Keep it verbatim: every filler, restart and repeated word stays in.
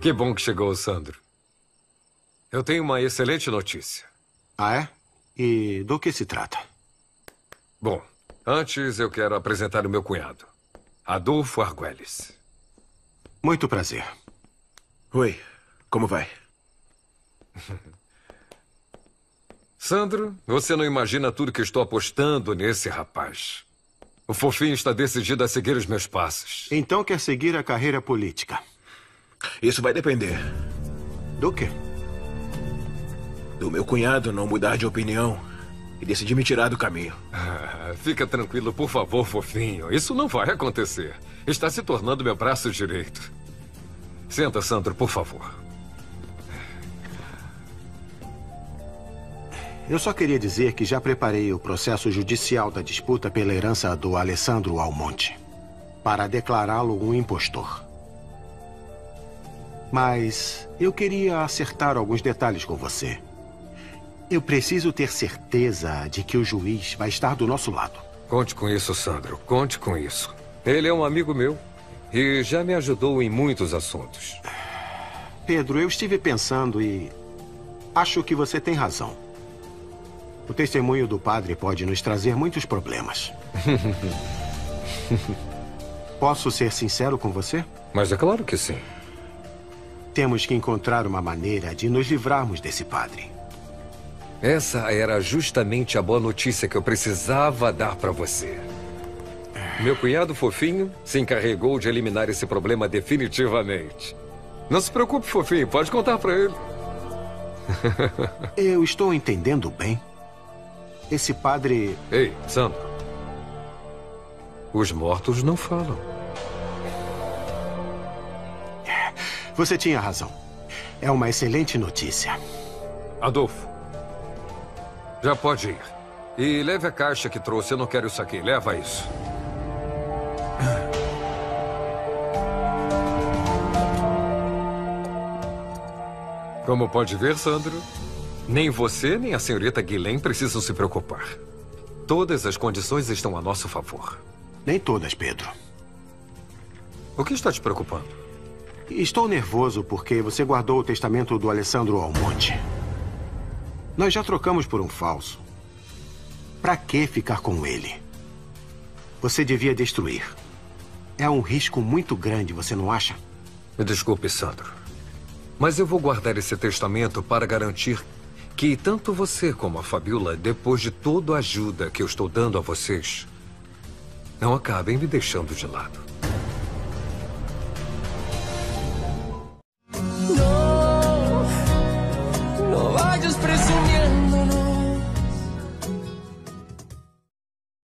Que bom que chegou, Sandro. Eu tenho uma excelente notícia. Ah, é? E do que se trata? Bom, antes eu quero apresentar o meu cunhado, Adolfo Arguelles. Muito prazer. Oi, como vai? Sandro, você não imagina tudo que estou apostando nesse rapaz. O fofinho está decidido a seguir os meus passos. Então quer seguir a carreira política? Isso vai depender. Do quê? Do meu cunhado não mudar de opinião e decidir me tirar do caminho. Ah, fica tranquilo, por favor, fofinho. Isso não vai acontecer. Está se tornando meu braço direito. Senta, Sandro, por favor. Eu só queria dizer que já preparei o processo judicial da disputa pela herança do Alessandro Almonte para declará-lo um impostor. Mas eu queria acertar alguns detalhes com você. Eu preciso ter certeza de que o juiz vai estar do nosso lado. Conte com isso, Sandro. Conte com isso. Ele é um amigo meu e já me ajudou em muitos assuntos. Pedro, eu estive pensando e acho que você tem razão. O testemunho do padre pode nos trazer muitos problemas. Posso ser sincero com você? Mas é claro que sim. Temos que encontrar uma maneira de nos livrarmos desse padre. Essa era justamente a boa notícia que eu precisava dar para você. Meu cunhado fofinho se encarregou de eliminar esse problema definitivamente. Não se preocupe, fofinho. Pode contar para ele. Eu estou entendendo bem. Esse padre... Ei, Sandro. Os mortos não falam. Você tinha razão. É uma excelente notícia. Adolfo, já pode ir. E leve a caixa que trouxe. Eu não quero isso aqui. Leva isso. Como pode ver, Sandro, nem você nem a senhorita Guilhem precisam se preocupar. Todas as condições estão a nosso favor. Nem todas, Pedro. O que está te preocupando? Estou nervoso porque você guardou o testamento do Alessandro Almonte. Nós já trocamos por um falso. Para que ficar com ele? Você devia destruir. É um risco muito grande, você não acha? Me desculpe, Sandro. Mas eu vou guardar esse testamento para garantir que tanto você como a Fabiola, depois de toda a ajuda que eu estou dando a vocês, não acabem me deixando de lado. No, no vayas presumiendo, no.